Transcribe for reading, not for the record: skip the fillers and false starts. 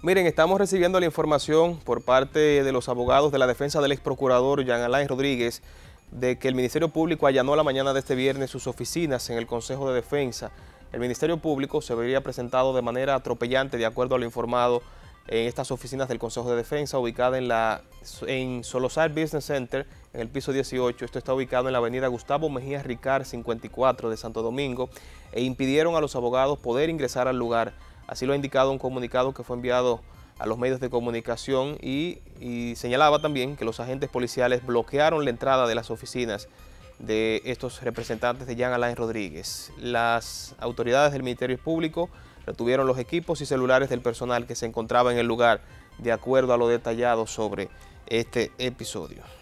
Miren, estamos recibiendo la información por parte de los abogados de la defensa del ex procurador Jean Alain Rodríguez de que el Ministerio Público allanó la mañana de este viernes sus oficinas en el Consejo de Defensa. El Ministerio Público se vería presentado de manera atropellante, de acuerdo a lo informado, en estas oficinas del Consejo de Defensa, ubicada en Solosar Business Center, en el piso 18. Esto está ubicado en la avenida Gustavo Mejía Ricard, 54 de Santo Domingo, e impidieron a los abogados poder ingresar al lugar. Así lo ha indicado un comunicado que fue enviado a los medios de comunicación y señalaba también que los agentes policiales bloquearon la entrada de las oficinas de estos representantes de Jean Alain Rodríguez. Las autoridades del Ministerio Público retuvieron los equipos y celulares del personal que se encontraba en el lugar, de acuerdo a lo detallado sobre este episodio.